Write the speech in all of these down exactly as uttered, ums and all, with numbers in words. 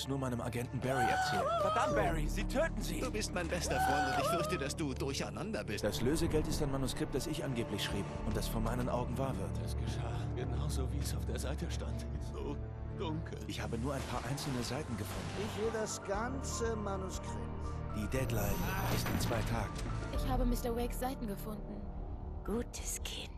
es nur meinem Agenten Barry erzählen. Verdammt, Barry, sie töten sie! Du bist mein bester Freund und ich fürchte, dass du durcheinander bist. Das Lösegeld ist ein Manuskript, das ich angeblich schrieb und das vor meinen Augen wahr wird. Es geschah genauso, wie es auf der Seite stand. So dunkel. Ich habe nur ein paar einzelne Seiten gefunden. Ich will das ganze Manuskript. Die Deadline ist in zwei Tagen. Ich habe Mister Wakes Seiten gefunden. Gutes Kind.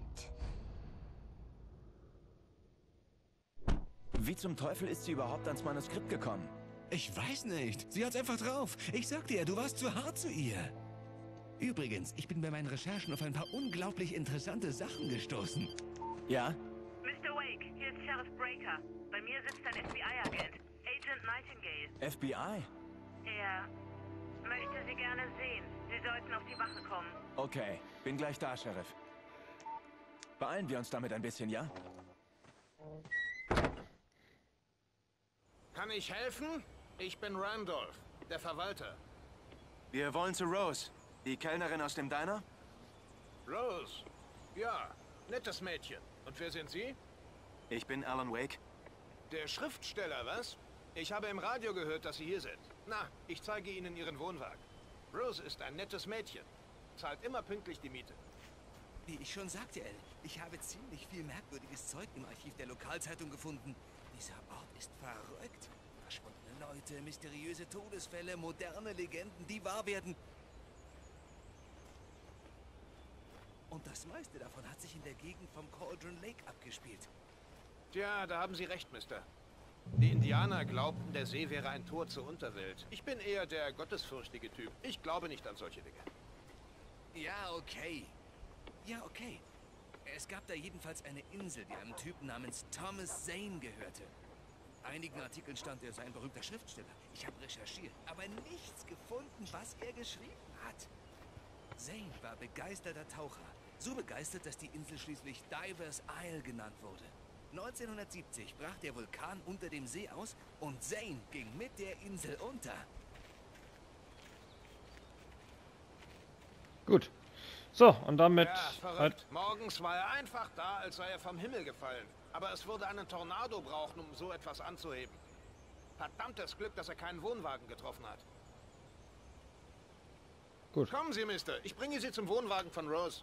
Wie zum Teufel ist sie überhaupt ans Manuskript gekommen? Ich weiß nicht. Sie hat's einfach drauf. Ich sag dir, du warst zu hart zu ihr. Übrigens, ich bin bei meinen Recherchen auf ein paar unglaublich interessante Sachen gestoßen. Ja? Mister Wake, hier ist Sheriff Breaker. Bei mir sitzt ein F B I-Agent, Agent Nightingale. F B I? Er möchte Sie gerne sehen. Sie sollten auf die Wache kommen. Okay, bin gleich da, Sheriff. Beeilen wir uns damit ein bisschen, ja? Kann ich helfen? Ich bin Randolph, der Verwalter. Wir wollen zu Rose, die Kellnerin aus dem Diner. Rose? Ja, nettes Mädchen. Und wer sind Sie? Ich bin Alan Wake. Der Schriftsteller, was? Ich habe im Radio gehört, dass Sie hier sind. Na, ich zeige Ihnen Ihren Wohnwagen. Rose ist ein nettes Mädchen. Zahlt immer pünktlich die Miete. Wie ich schon sagte, Elle, ich habe ziemlich viel merkwürdiges Zeug im Archiv der Lokalzeitung gefunden. Dieser Ort ist verrückt. Verschwundene Leute, mysteriöse Todesfälle, moderne Legenden, die wahr werden. Und das meiste davon hat sich in der Gegend vom Cauldron Lake abgespielt. Tja, da haben Sie recht, Mister. Die Indianer glaubten, der See wäre ein Tor zur Unterwelt. Ich bin eher der gottesfürchtige Typ. Ich glaube nicht an solche Dinge. Ja, okay. Ja, okay. Es gab da jedenfalls eine Insel, die einem Typen namens Thomas Zane gehörte. In einigen Artikeln stand, er sei ein berühmter Schriftsteller. Ich habe recherchiert, aber nichts gefunden, was er geschrieben hat. Zane war begeisterter Taucher. So begeistert, dass die Insel schließlich Divers Isle genannt wurde. neunzehnhundertsiebzig brach der Vulkan unter dem See aus und Zane ging mit der Insel unter. Gut. So, und damit... Ja, verrückt. Halt. Morgens war er einfach da, als sei er vom Himmel gefallen. Aber es würde einen Tornado brauchen, um so etwas anzuheben. Verdammtes Glück, dass er keinen Wohnwagen getroffen hat. Gut. Kommen Sie, Mister. Ich bringe Sie zum Wohnwagen von Rose.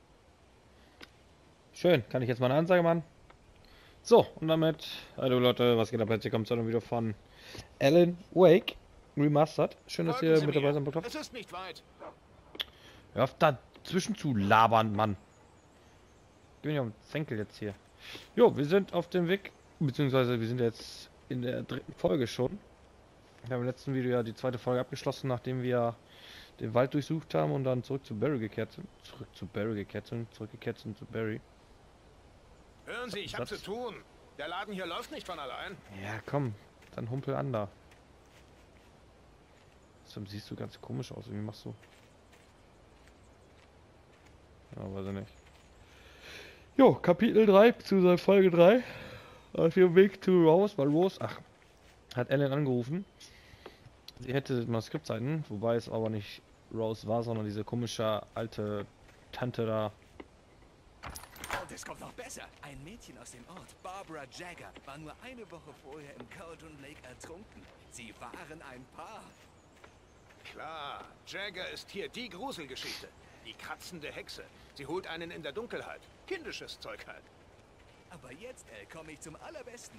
Schön. Kann ich jetzt mal eine Ansage machen? So, und damit... Hallo Leute, was geht ab? Herzlich willkommen zu einem Video von Alan Wake Remastered. Schön, dass Folgen ihr Sie mit mir. dabei seid. Es ist nicht weit. Hör auf dazwischen zu labern, Mann. Ich bin ja am Senkel jetzt hier. Jo, wir sind auf dem Weg, beziehungsweise wir sind jetzt in der dritten Folge schon. Wir haben im letzten Video ja die zweite Folge abgeschlossen, nachdem wir den Wald durchsucht haben und dann zurück zu Barry gekehrt sind. Zurück zu Barry gekehrt sind, zurückgekehrt sind zu Barry. Hören Sie, ich habe zu tun. Der Laden hier läuft nicht von allein. Ja, komm, dann humpel an da. Deshalb siehst du ganz komisch aus. Wie machst du? Ja, weiß ich nicht. Jo, Kapitel drei, beziehungsweise Folge drei. Auf dem Weg zu Rose, weil Rose, ach, hat Ellen angerufen. Sie hätte Manuskriptseiten, wobei es aber nicht Rose war, sondern diese komische alte Tante da. Und es kommt noch besser. Ein Mädchen aus dem Ort, Barbara Jagger, war nur eine Woche vorher im Cauldron Lake ertrunken. Sie waren ein Paar. Klar, Jagger ist hier die Gruselgeschichte. Die kratzende Hexe. Sie holt einen in der Dunkelheit. Kindisches Zeug halt. Aber jetzt, El, komme ich zum Allerbesten.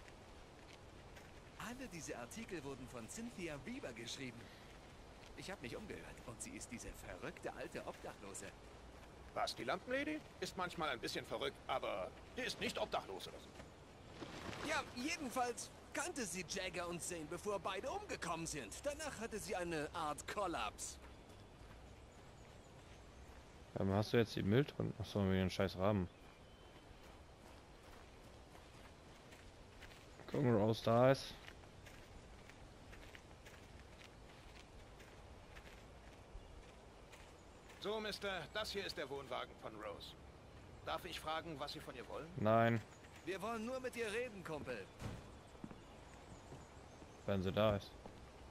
Alle diese Artikel wurden von Cynthia Weaver geschrieben. Ich habe mich umgehört und sie ist diese verrückte alte Obdachlose. Was, die Lampenlady? Ist manchmal ein bisschen verrückt, aber die ist nicht obdachlos oder so. Ja, jedenfalls kannte sie Jagger und Zane, bevor beide umgekommen sind. Danach hatte sie eine Art Kollaps. Ähm, hast du jetzt die Müll drin? Achso, wir den scheiß Rahmen. Gucken, Rose da ist. So, Mister, das hier ist der Wohnwagen von Rose. Darf ich fragen, was Sie von ihr wollen? Nein, Wir wollen nur mit dir reden, Kumpel. wenn sie da ist.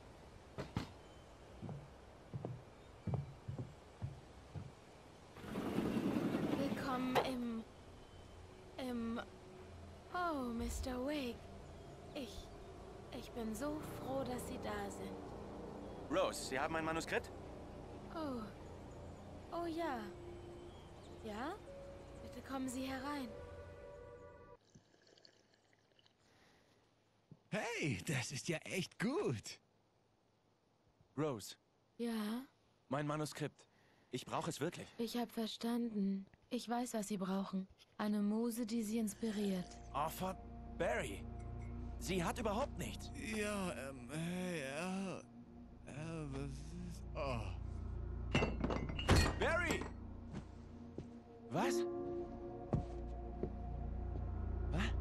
Willkommen im... im... Oh, Mister Wake. Ich... ich Ich bin so froh, dass Sie da sind. Rose, Sie haben ein Manuskript? Oh. Oh ja. Ja? Bitte kommen Sie herein. Hey, das ist ja echt gut. Rose, Ja, mein Manuskript. Ich brauche es wirklich. ich habe verstanden. Ich weiß, was Sie brauchen. Eine Muse, die Sie inspiriert. Oh, von Barry. Sie hat überhaupt nichts. Ja, ähm, hey, ja. Ja, was ist... Oh. Barry! Was? Was?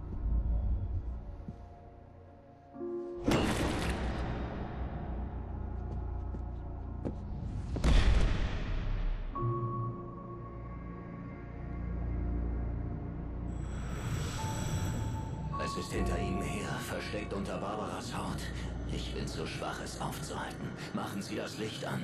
Es ist hinter ihm her, versteckt unter Barbaras Haut. Ich bin zu schwach, es aufzuhalten. Machen Sie das Licht an.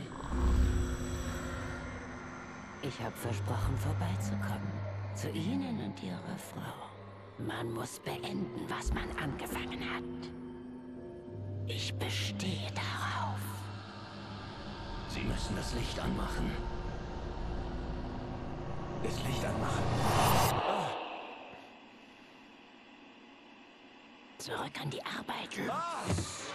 Ich habe versprochen, vorbeizukommen. Zu Ihnen und Ihrer Frau. Man muss beenden, was man angefangen hat. Ich bestehe darauf. Sie müssen das Licht anmachen. Das Licht anmachen. Oh. Zurück an die Arbeit. Was?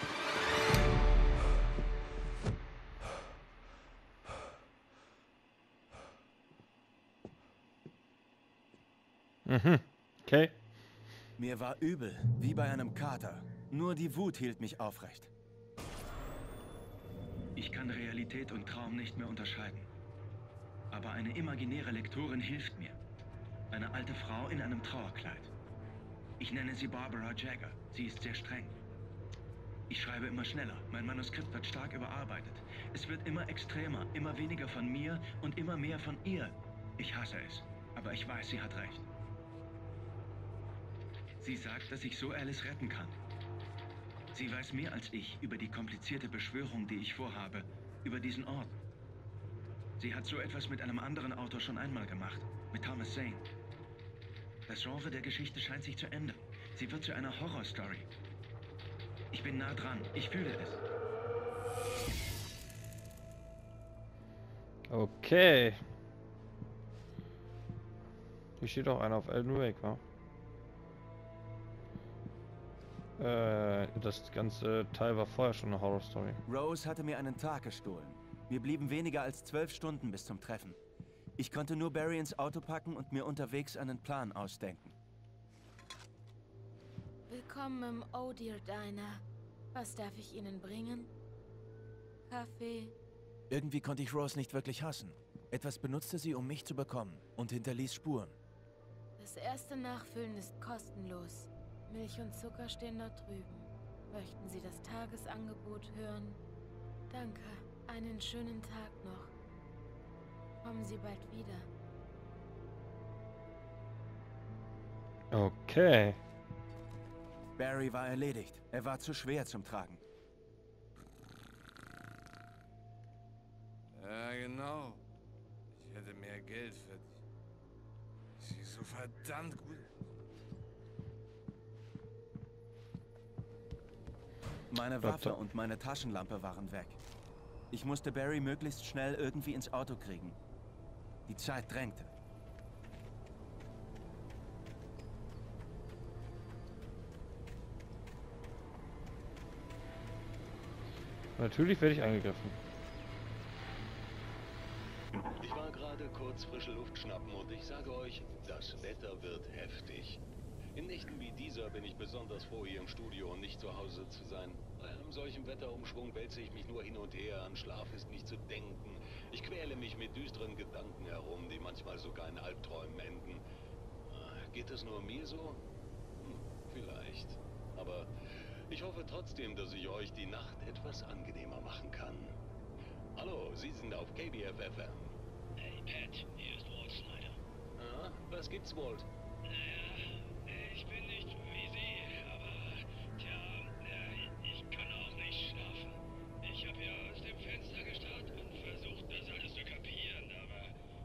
Mhm. Okay. Mir war übel, wie bei einem Kater. Nur die Wut hielt mich aufrecht. Ich kann Realität und Traum nicht mehr unterscheiden. Aber eine imaginäre Lektorin hilft mir. Eine alte Frau in einem Trauerkleid. Ich nenne sie Barbara Jagger. Sie ist sehr streng. Ich schreibe immer schneller. Mein Manuskript wird stark überarbeitet. Es wird immer extremer, immer weniger von mir und immer mehr von ihr. Ich hasse es, aber ich weiß, sie hat recht. Sie sagt, dass ich so Alice retten kann. Sie weiß mehr als ich über die komplizierte Beschwörung, die ich vorhabe, über diesen Ort. Sie hat so etwas mit einem anderen Autor schon einmal gemacht, mit Thomas Zane. Das Genre der Geschichte scheint sich zu ändern. Sie wird zu einer Horrorstory. Ich bin nah dran. Ich fühle es. Okay. Hier steht auch einer auf Alan Wake, wa? Äh, das ganze Teil war vorher schon eine Horrorstory. Rose hatte mir einen Tag gestohlen. Mir blieben weniger als zwölf Stunden bis zum Treffen. Ich konnte nur Barry ins Auto packen und mir unterwegs einen Plan ausdenken. Willkommen im Oh Dear Diner. Was darf ich Ihnen bringen? Kaffee? Irgendwie konnte ich Rose nicht wirklich hassen. Etwas benutzte sie, um mich zu bekommen und hinterließ Spuren. Das erste Nachfüllen ist kostenlos. Milch und Zucker stehen dort drüben. Möchten Sie das Tagesangebot hören? Danke. Einen schönen Tag noch. Kommen Sie bald wieder. Okay. Barry war erledigt. Er war zu schwer zum Tragen. Ja, genau. Ich hätte mehr Geld verdient. Sie ist so verdammt gut. Meine Waffe und meine Taschenlampe waren weg. Ich musste Barry möglichst schnell irgendwie ins Auto kriegen. Die Zeit drängte. Natürlich werde ich angegriffen. Ich war gerade kurz frische Luft schnappen und ich sage euch, das Wetter wird heftig. In Nächten wie dieser bin ich besonders froh, hier im Studio und nicht zu Hause zu sein. Bei einem solchen Wetterumschwung wälze ich mich nur hin und her, an Schlaf ist nicht zu denken. Ich quäle mich mit düsteren Gedanken herum, die manchmal sogar in Albträumen enden. Geht es nur mir so? Hm, vielleicht. Aber ich hoffe trotzdem, dass ich euch die Nacht etwas angenehmer machen kann. Hallo, Sie sind auf K B F F M. Hey Pat, hier ist Walt Snyder. Ah, was gibt's, Walt? Naja, ich bin nicht wie Sie, aber tja, ich kann auch nicht schlafen. Ich habe ja aus dem Fenster gestarrt und versucht, das alles zu kapieren, aber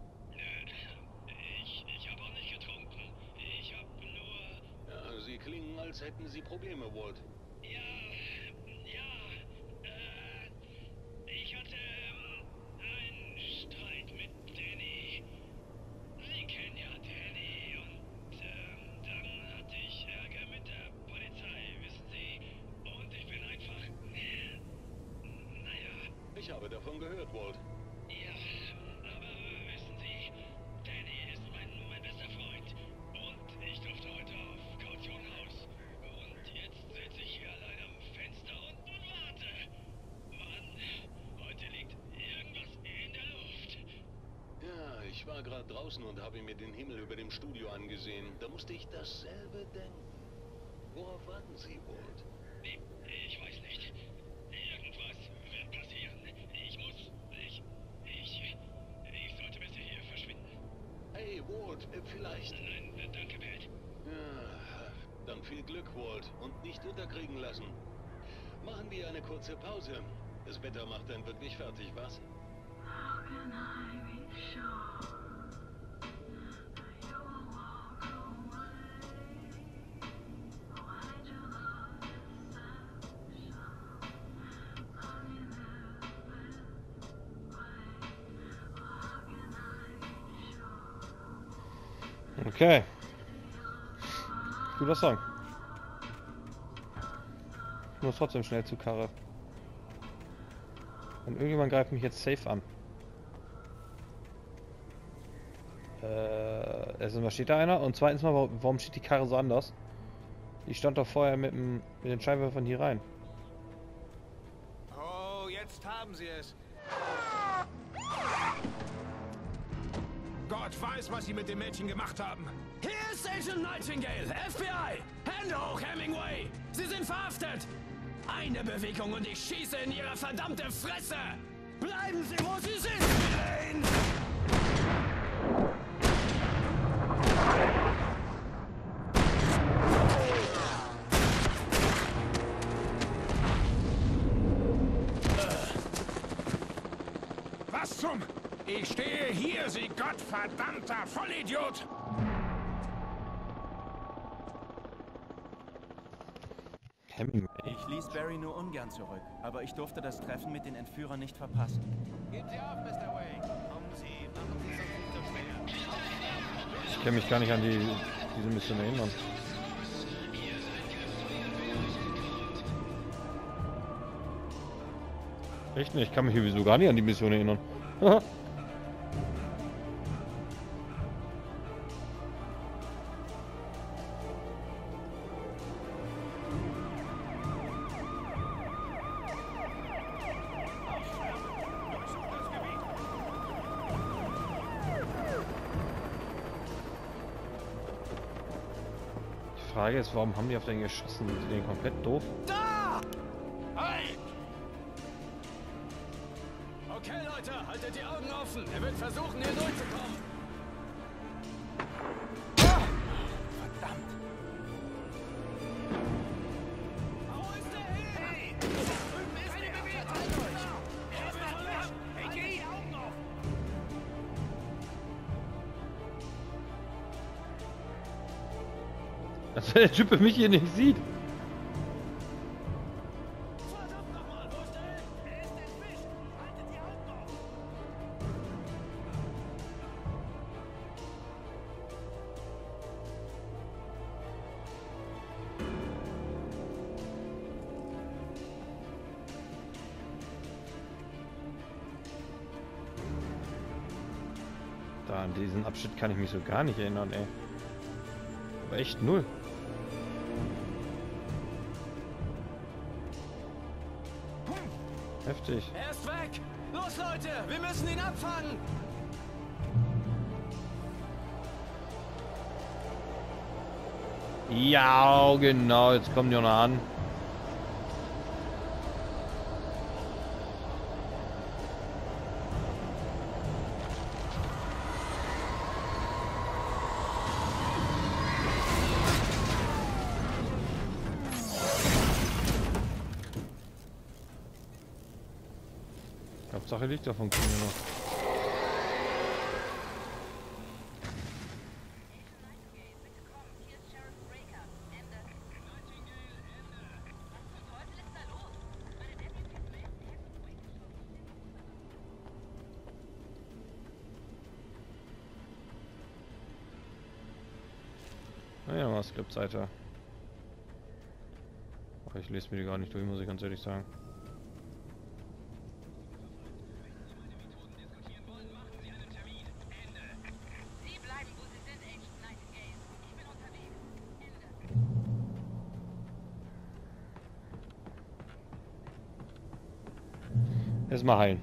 ich, ich habe auch nicht getrunken. Ich habe nur... Ja, Sie klingen, als hätten Sie Probleme, Walt. Ja, Ich habe davon gehört, Walt. Ja, aber wissen Sie, Danny ist mein, mein bester Freund. Und ich durfte heute auf Kaution raus. Und jetzt sitze ich hier allein am Fenster und, und warte. Mann, heute liegt irgendwas in der Luft. Ja, ich war gerade draußen und habe mir den Himmel über dem Studio angesehen. Da musste ich dasselbe denken. Worauf warten Sie, Walt? Nee, ich weiß nicht. Irgendwas wird passieren. Ich muss... Ich... Ich... Ich sollte besser hier verschwinden. Hey, Walt, äh, vielleicht... Nein, äh, danke, Welt. Ja, dann viel Glück, Walt. Und nicht unterkriegen lassen. Machen wir eine kurze Pause. Das Wetter macht dann wirklich fertig, was? How can I be sure? Okay. Guter Song. Ich muss trotzdem schnell zu Karre. Und irgendjemand greift mich jetzt safe an. Äh, erstens mal steht da einer und zweitens mal, warum steht die Karre so anders? Die stand doch vorher mit, dem, mit den Scheinwerfern hier rein. Oh, jetzt haben sie es. Gott weiß, was sie mit dem Mädchen gemacht haben. Hier ist Agent Nightingale, F B I! Hände hoch, Hemingway! Sie sind verhaftet! Eine Bewegung und ich schieße in Ihre verdammte Fresse! Bleiben Sie, wo Sie sind, Elaine! Was zum... Ich stehe hier, Sie gottverdammter Vollidiot! Hemingway. Ich ließ Barry nur ungern zurück, aber ich durfte das Treffen mit den Entführern nicht verpassen. Geben Sie auf, Mister Wayne. Kommen Sie, machen Sie so viel so schwer. Ich kann mich gar nicht an die, diese Mission erinnern. Echt nicht? Ich kann mich sowieso gar nicht an die Mission erinnern. Die Frage ist, warum haben die auf den geschossen? Sind die den komplett doof? Da! Hey! Okay, Leute, haltet die Augen offen. Er wird versuchen, hier durchzukommen. Ah! Verdammt! Wo ist der hin? Hey! Da drüben ist der! Verteilt euch! Er ist noch weg! Hey, geh! Augen auf! Dass der Typ mich hier nicht sieht. Verdammt nochmal, wo ist der hin? Er ist entwischt! Haltet die Augen auf! Da an diesen Abschnitt kann ich mich so gar nicht erinnern, ey. Aber echt null. Heftig. Er ist weg! Los, Leute! Wir müssen ihn abfangen! Ja, genau. Jetzt kommen die auch noch an. Hauptsache Lichter funktionieren noch. Naja, mal Skriptseite. Aber ich lese mir die gar nicht durch, muss ich ganz ehrlich sagen. Erstmal heilen.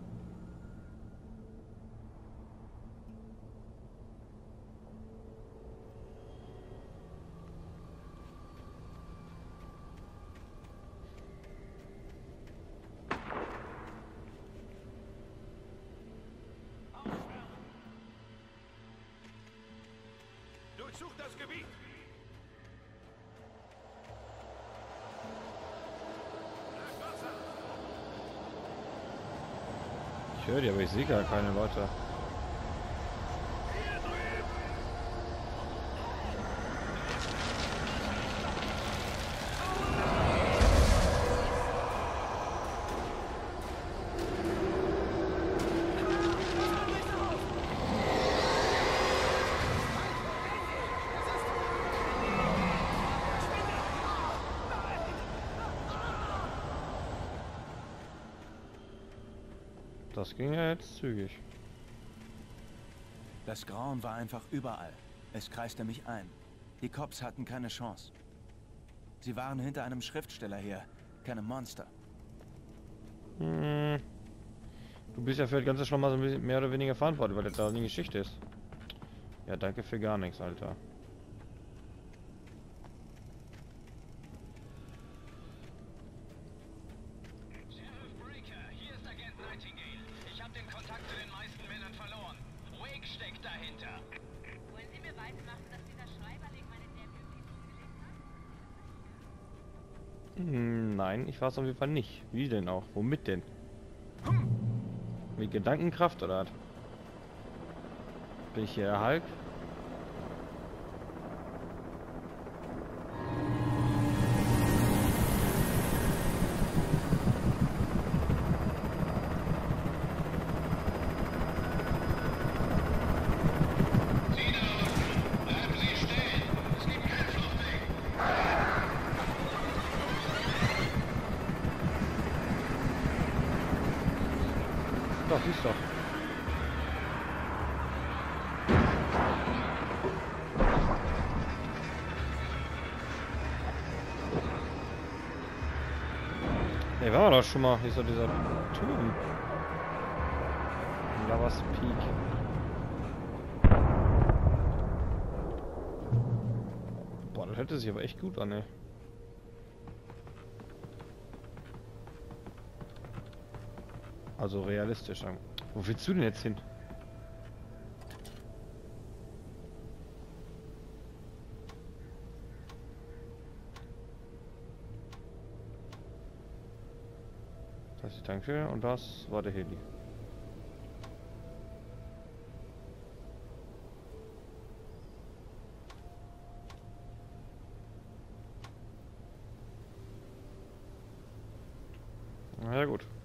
Durchsucht das Gebiet! Ich höre die, aber ich sehe gar keine Leute. Das ging ja jetzt zügig. Das Grauen war einfach überall. Es kreiste mich ein. Die Cops hatten keine Chance. Sie waren hinter einem Schriftsteller her, keine Monster. Hm. Du bist ja für das Ganze schon mal so ein bisschen mehr oder weniger verantwortlich, weil das da eine Geschichte ist. Ja, danke für gar nichts, Alter. Hm, nein, ich weiß auf jeden Fall nicht. Wie denn auch? Womit denn? Mit Gedankenkraft oder was? Bin ich hier Hulk? Doch, siehst doch. Ne, war doch schon mal. Hier ist doch dieser Turm. Lovers Peak. Boah, das hört sich aber echt gut an, ey. Also realistisch. Wo willst du denn jetzt hin? Das ist die Tankstelle und das war der Heli. Na ja, gut.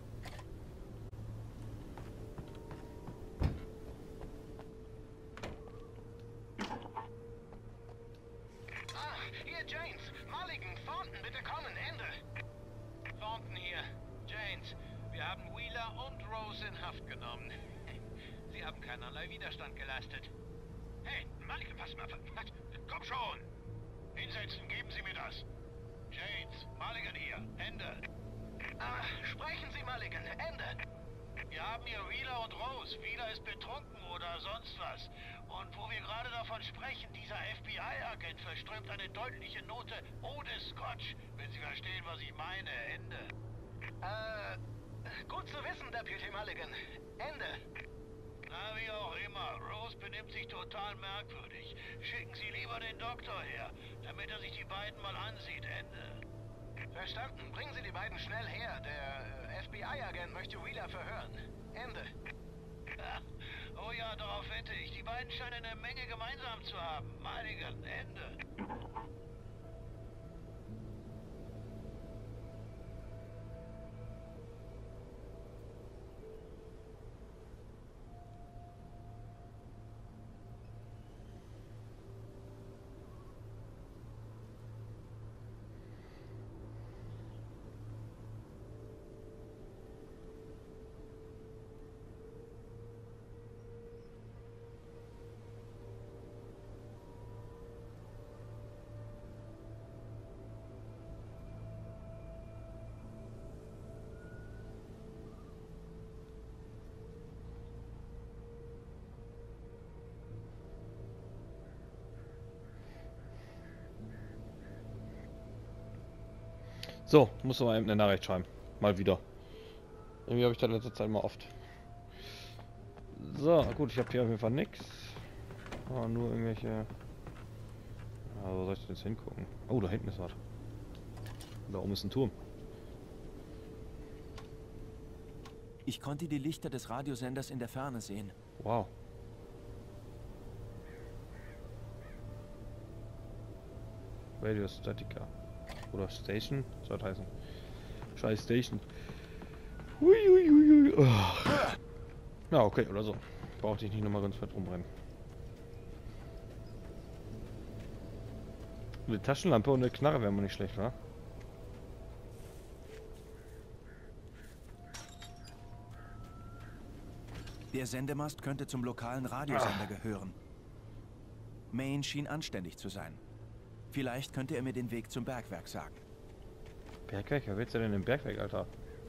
Sie haben keinerlei Widerstand geleistet. Hey, Mulligan, pass mal. Komm schon! Hinsetzen, geben Sie mir das. James, Mulligan hier. Ende. Ah, sprechen Sie, Mulligan. Ende. Wir haben hier Wheeler und Rose. Wheeler ist betrunken oder sonst was. Und wo wir gerade davon sprechen, dieser F B I-Agent verströmt eine deutliche Note ohne Scotch. Wenn Sie verstehen, was ich meine. Ende. Äh, gut zu wissen, Deputy Mulligan. Ende. Na, wie auch immer. Rose benimmt sich total merkwürdig. Schicken Sie lieber den Doktor her, damit er sich die beiden mal ansieht. Ende. Verstanden. Bringen Sie die beiden schnell her. Der äh, F B I-Agent möchte Wheeler verhören. Ende. Oh ja, darauf wette ich. Die beiden scheinen eine Menge gemeinsam zu haben. Mulligan, Ende. So, muss mal eben eine Nachricht schreiben. Mal wieder. Irgendwie habe ich das letzte Zeit mal oft. So, gut, ich habe hier auf jeden Fall nichts. Oh, nur irgendwelche... Ja, wo soll ich denn jetzt hingucken? Oh, da hinten ist was. Da oben ist ein Turm. Ich konnte die Lichter des Radiosenders in der Ferne sehen. Wow. Radio Statica. Oder Station? Soll das heißen. Scheiß Station. Huiuiui. Oh. Ja, okay, oder so. Brauchte ich nicht nochmal ganz weit rumrennen. Eine Taschenlampe und eine Knarre wäre mal nicht schlecht, wa? Der Sendemast könnte zum lokalen Radiosender gehören. Maine schien anständig zu sein. Vielleicht könnte er mir den Weg zum Bergwerk sagen. Bergwerk? Wer willst du denn im Bergwerk, Alter?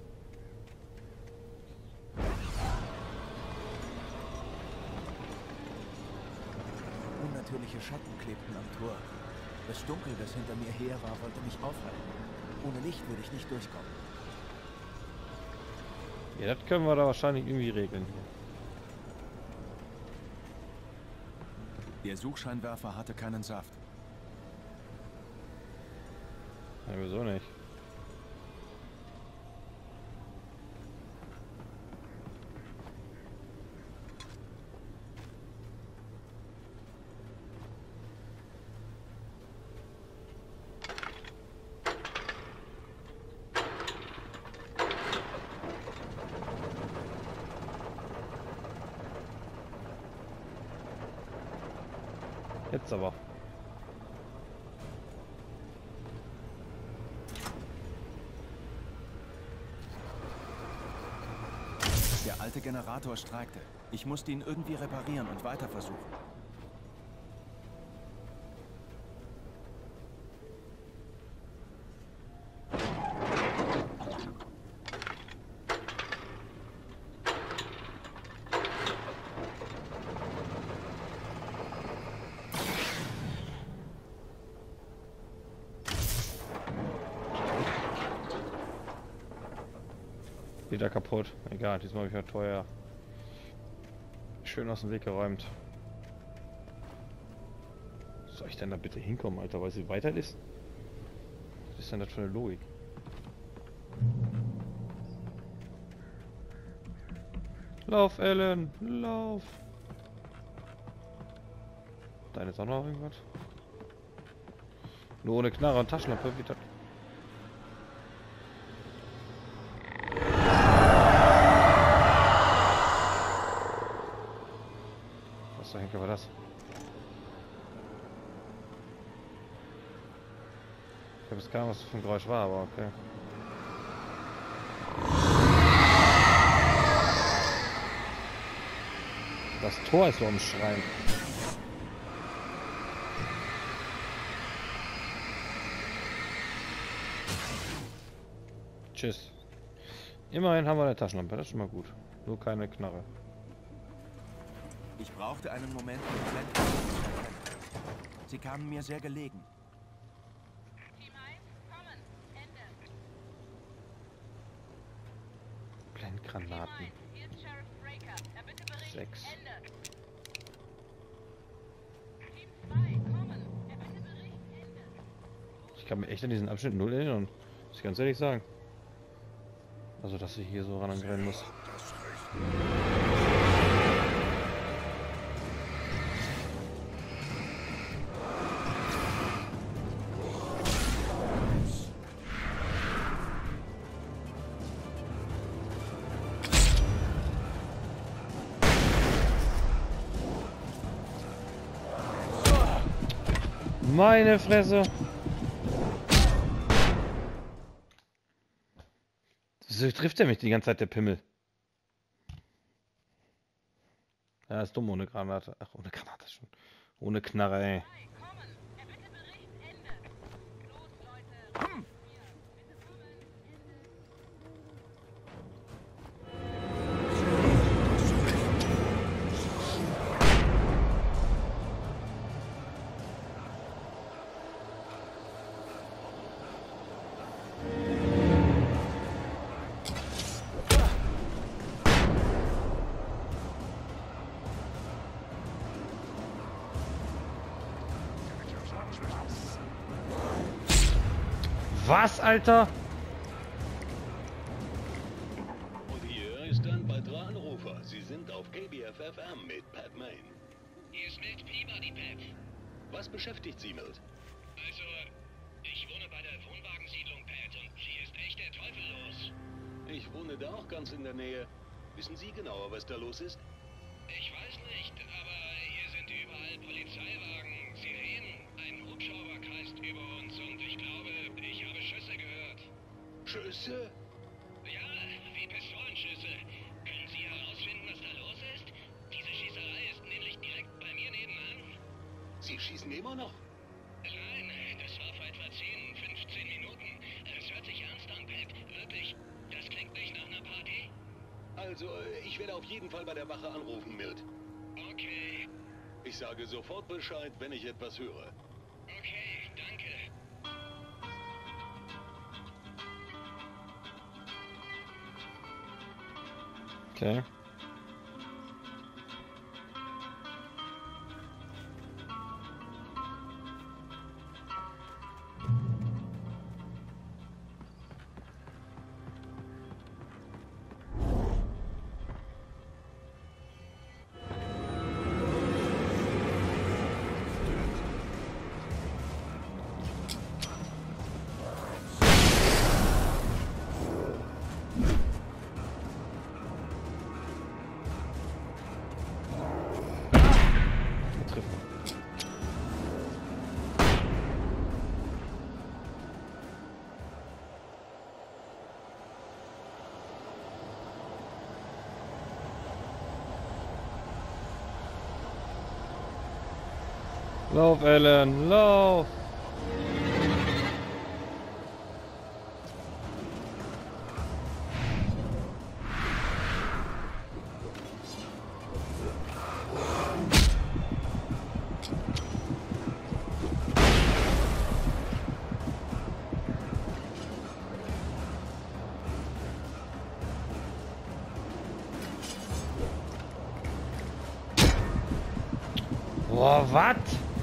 Unnatürliche Schatten klebten am Tor. Das Dunkel, das hinter mir her war, wollte mich aufhalten. Ohne Licht würde ich nicht durchkommen. Ja, das können wir da wahrscheinlich irgendwie regeln hier. Der Suchscheinwerfer hatte keinen Saft. Ja, wieso nicht? Jetzt aber. Der alte Generator streikte. Ich musste ihn irgendwie reparieren und weiter versuchen. Wieder kaputt. Egal, diesmal habe ich ja teuer. Schön aus dem Weg geräumt. Soll ich denn da bitte hinkommen, Alter, weil sie weiter ist? Was ist denn das für eine Logik? Lauf, Ellen! Lauf! Da ist auch noch irgendwas. Nur ohne Knarre und Taschenlampe wieder. Was zur Henker war das? Ich habe jetzt keine Ahnung, was das für ein Geräusch war, aber okay. Das Tor ist so am Schreien. Tschüss. Immerhin haben wir eine Taschenlampe, das ist schon mal gut. Nur keine Knarre. Ich brauchte einen Moment, um die Blendkraft zu erkennen. Sie kamen mir sehr gelegen. Team eins, kommen. Ende. Blendgranaten. Hier ist Sheriff Breaker. Er bitte berichten. Sechs. Ende. Team zwei, kommen. Er bitte berichten. Ende. Ich kann mir echt an diesen Abschnitt null erinnern. Muss ich ganz ehrlich sagen. Also, dass ich hier so ran rennen muss. Meine Fresse! Wieso trifft er mich die ganze Zeit, der Pimmel? Ja, ist dumm ohne Granate. Ach, ohne Granate schon. Ohne Knarre, ey. Was, Alter? Und hier ist ein weiterer Anrufer. Sie sind auf K B F F M mit Pat Main. Hier ist Milt Peabody, Pat. Was beschäftigt Sie, Milt? Also, ich wohne bei der Wohnwagensiedlung, Pat, und hier ist echt der Teufel los. Ich wohne da auch ganz in der Nähe. Wissen Sie genauer, was da los ist? Ich weiß nicht, aber hier sind überall Polizeiwagen, Sirenen, ein Hubschrauber kreist über uns und ich glaube, ich habe Schüsse gehört. Schüsse? Ja, wie Pistolenschüsse. Können Sie herausfinden, was da los ist? Diese Schießerei ist nämlich direkt bei mir nebenan. Sie schießen immer noch? Nein, das war vor etwa zehn, fünfzehn Minuten. Es hört sich ernst an, Pat. Wirklich. Das klingt nicht nach einer Party. Also, ich werde auf jeden Fall bei der Wache anrufen, Milt. Okay. Ich sage sofort Bescheid, wenn ich etwas höre. Okay, danke. Okay. Lauf, Alan, lauf! Boah, was?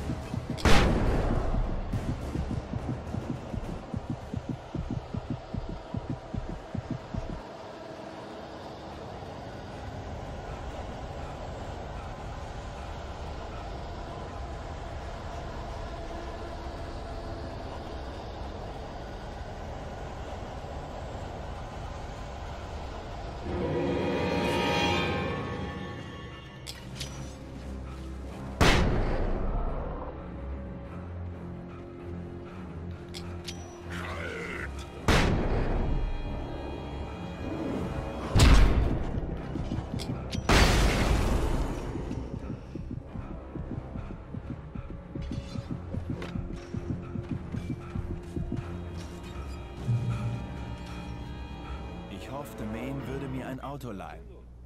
Ich hoffte, Maine würde mir ein Auto leihen.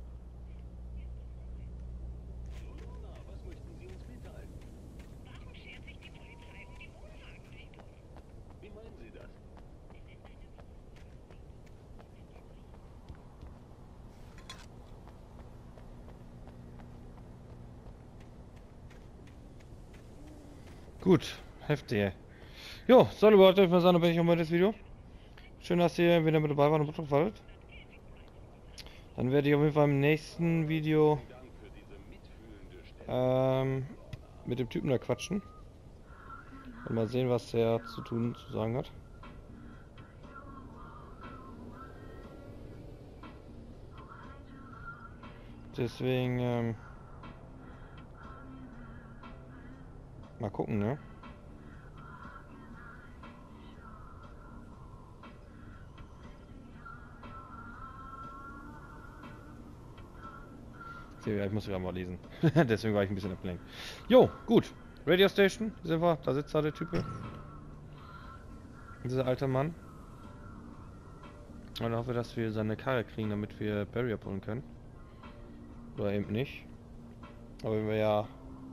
Was möchten Sie uns mitteilen? Warum schert sich die Polizei um die Wohnwagensiedlung? Wie meinen Sie das? Gut, heftig. Jo, soll überhaupt mal sein, dann bin ich auch mal das Video. Schön, dass ihr wieder mit dabei wart und mitgefallen. Dann werde ich auf jeden Fall im nächsten Video ähm, mit dem Typen da quatschen. Und mal sehen, was er zu tun zu sagen hat. Deswegen ähm, mal gucken, ne? Ich muss gerade mal lesen. Deswegen war ich ein bisschen abgelenkt. Jo, gut. Radio Station, sind wir. Da sitzt da der Typ. Dieser alte Mann. Und hoffe, dass wir seine Karre kriegen, damit wir Barry abholen können. Oder eben nicht. Aber wenn wir ja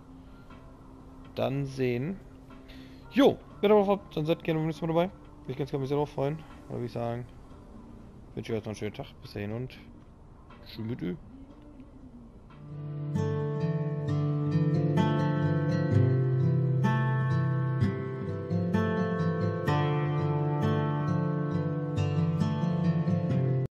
dann sehen. Jo, wenn ihr drauf habt, dann seid gerne beim nächsten Mal dabei. Ich kann mich sehr drauf freuen. Oder wie ich sagen, wünsche ich euch noch einen schönen Tag. Bis dahin und tschüss mit Ü.